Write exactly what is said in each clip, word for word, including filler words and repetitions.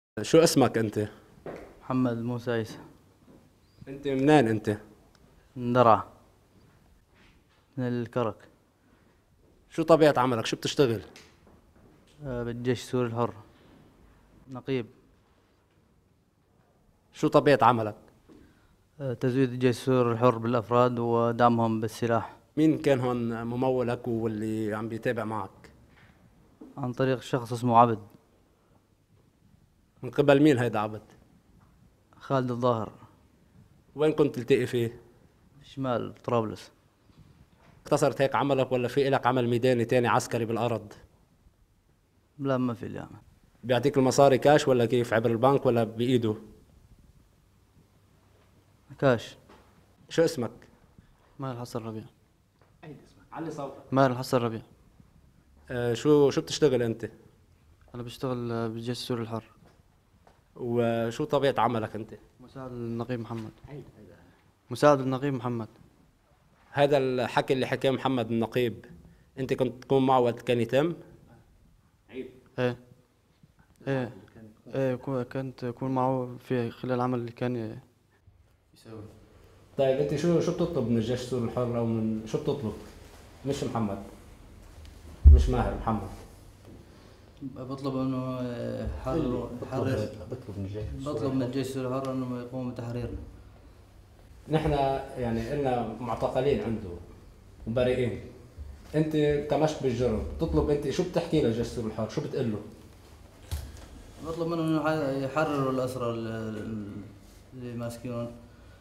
شو اسمك انت؟ محمد موسى عيسى. انت منين انت؟ من درعا، من الكرك. شو طبيعة عملك؟ شو بتشتغل؟ آه، بالجيش السوري الحر، نقيب. شو طبيعة عملك؟ آه، تزويد الجيش السوري الحر بالأفراد ودعمهم بالسلاح. مين كان هون ممولك واللي عم بيتابع معك؟ عن طريق شخص اسمه عبد. من قبل مين هيدا عبد؟ خالد الظاهر. وين كنت تلتقي فيه؟ شمال طرابلس. اقتصرت هيك عملك ولا في إلك عمل ميداني تاني عسكري بالأرض؟ لا، ما في اليوم. بيعطيك المصاري كاش ولا كيف؟ عبر البنك ولا بإيده؟ كاش. شو اسمك؟ ماهر الحسن ربيع. علي صوتك. ماهر الحسن ربيع. آه شو شو بتشتغل انت؟ أنا بشتغل آه، بالجيش السوري الحر. وشو طبيعة عملك انت؟ مساعد النقيب محمد. مساعد النقيب محمد. هذا الحكي اللي حكاه محمد النقيب انت كنت تكون معه وقت كان يتم؟ ايه ايه ايه كو- كنت أكون معه في خلال العمل اللي كان يسوي. طيب انت شو شو بتطلب من الجيش السوري الحر او من شو بتطلب؟ مش محمد، مش ماهر، محمد. بطلب انه يحرر يحرر بطلب من الجيش بطلب من الجيش السوري الحر انه يقوم بتحريرنا. نحن يعني إلنا معتقلين عنده وبريئين. انت كمشت بالجرم بتطلب، انت شو بتحكي للجيش السوري الحر؟ شو بتقول له؟ بطلب منه انه يح- يحرروا الاسرى ال- اللي ماسكينهم،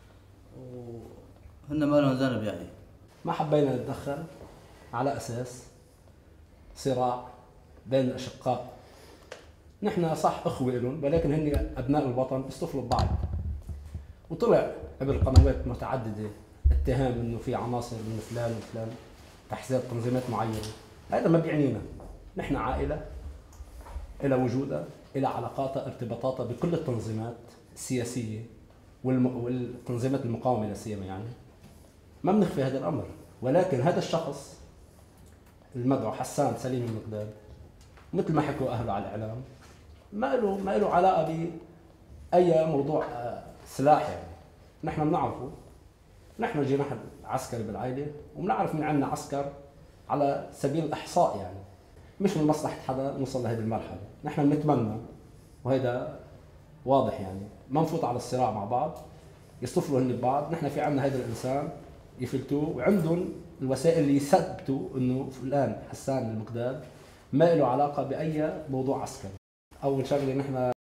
وهن ما لهم ذنب يعني. ما حبينا نتدخل على اساس صراع بين الاشقاء. نحن صح اخوه لهم ولكن هن ابناء الوطن بيصطفلوا ببعض. وطلع عبر قنوات متعدده اتهام انه في عناصر من فلان وفلان تحذير تنظيمات معينه. هذا ما بيعنينا. نحن عائله إلى وجودها، إلى علاقاتها، ارتباطاتها بكل التنظيمات السياسيه والم... والتنظيمات المقاومه لا سيما يعني. ما بنخفي هذا الامر، ولكن هذا الشخص المدعو حسان سليم المقداد مثل ما حكوا اهله على الاعلام ما له ما له علاقه باي موضوع آه، سلاح يعني. نحن بنعرفه، نحن جناح عسكري بالعائله وبنعرف من عندنا عسكر على سبيل الاحصاء يعني. مش من مصلحه حدا نوصل لهذه المرحله. نحن بنتمنى وهذا واضح يعني ما نفوت على الصراع مع بعض، يصطفلوا هن ببعض. نحن في عندنا هذا الانسان يفلتوه وعندهم الوسائل اللي يثبتوا انه فلان حسان المقداد ما له علاقه باي موضوع عسكري. اول شغله نحن